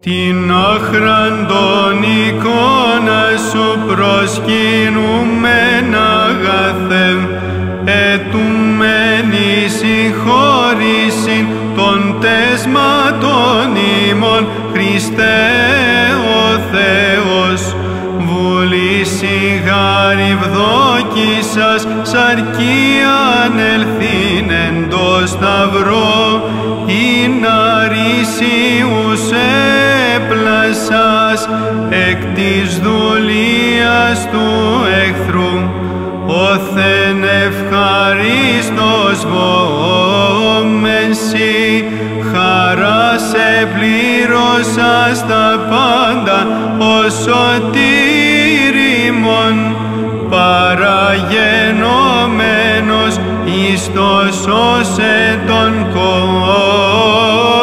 Την άχραντον εικόνα σου προσκυνούμεν αγαθέ, ετουμένη συγχώρησιν των τέσματων ημών, Χριστέ ο Θεός. Βούληση γάρι βδόκησας, σαρκίαν ελθύν εν το σταυρό, ιναρίσιους έπλασας εκ της δουλείας του εχθρού. Όθεν ευχαρίστως βοόμενσι, χαράς επλήρωσας τα πάντα, ο σωτήρ ημών, παραγενόμενος εις το σώσε των κόσμων.